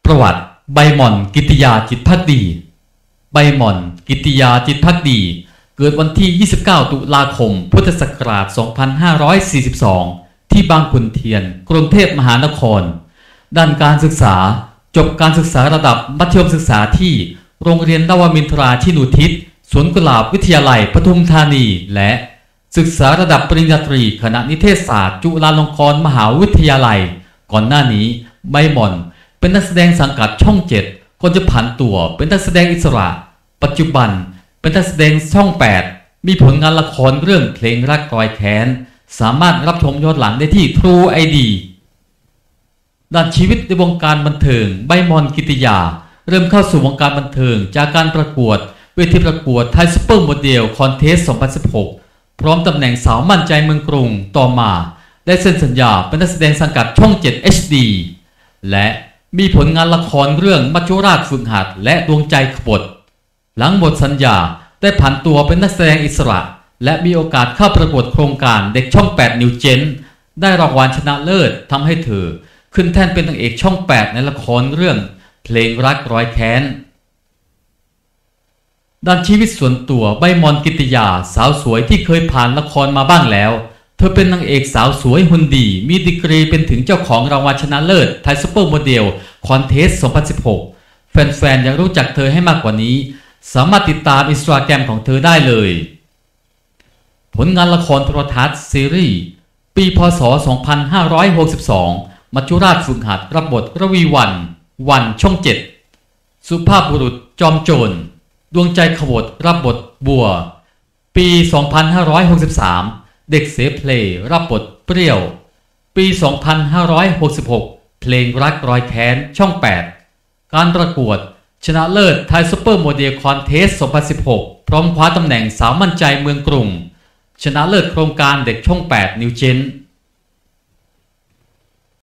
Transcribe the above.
ประวัติใบหม่อนกิติยาจิตภักดีใบหม่อนกิติยาจิตภักดีเกิดวันที่ 29 ตุลาคม พุทธศักราช 2542 ที่บางขุนเทียน กรุงเทพมหานครด้านการศึกษาจบการศึกษาระดับมัธยมศึกษาที่โรงเรียนนวมินทราชินูทิศสวนกุหลาบวิทยาลัยปทุมธานีและศึกษาระดับปริญญาตรีคณะนิเทศศาสตร์จุฬาลงกรณ์มหาวิทยาลัยก่อนหน้านี้ใบหม่อนเป็นนักแสดงสังกัดช่อง 7 ก่อนจะผันตัวเป็นนักแสดงอิสระปัจจุบันเป็นนักแสดงช่อง 8 มีผลงานละครเรื่องเพลงรักรอยแค้นสามารถรับชมย้อนหลังได้ที่ True ID ด้านชีวิตในวงการบันเทิงใบหม่อนกิติยาเริ่มเข้าสู่วงการบันเทิงจากการประกวดเวทีประกวดไทยซุปเปอร์โมเดลคอนเทส 2016 พร้อมตำแหน่งสาวมั่นใจเมืองกรุงต่อมาได้เซ็นสัญญาเป็นนักแสดงสังกัดช่อง 7 HD และมีผลงานละครเรื่องมัจจุราชฝึกหัดและดวงใจขบฏหลังหมดสัญญาได้ผันตัวเป็นนักแสดงอิสระและมีโอกาสเข้าประกวดโครงการเด็กช่อง 8 New Gen ได้รางวัลชนะเลิศทำให้เธอขึ้นแท่นเป็นนางเอกช่อง 8 ในละครเรื่องเพลงรักร้อยแค้นด้านชีวิตส่วนตัวใบหม่อนกิติยาสาวสวยที่เคยผ่านละครมาบ้างแล้วเธอเป็นนางเอกสาวสวยหุ่นดีมีดีกรีเป็นถึงเจ้าของรางวัลชนะเลิศไทยซุปเปอร์โมเดลคอนเทส 2016 แฟนๆอยากรู้จักเธอให้มากกว่านี้สามารถติดตามอินสตาแกรมของเธอได้เลยผลงานละครโทรทัศน์ซีรีส์ปีพ.ศ. 2562 มัจจุราชฝึกหัดรับบทระวีวันช่อง 7 สุภาพบุรุษจอมโจรดวงใจขบฏรับบทบัวปี 2563 เด็กเสเพลรับบทเปรี้ยวปี 2566 เพลงรักรอยแค้นช่อง 8 การประกวดชนะเลิศไทยซุปเปอร์โมเดลคอนเทส 2016 พร้อมคว้าตำแหน่งสาวมั่นใจเมืองกรุงชนะเลิศโครงการเด็กช่อง 8 New Gen